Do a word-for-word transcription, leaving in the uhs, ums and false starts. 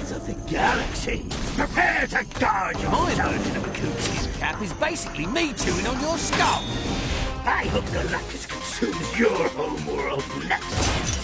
size of the galaxy. Prepare to guard your My soul. version of a cool skin cap is basically me chewing on your skull. I hope Galactus consumes your homeworld next.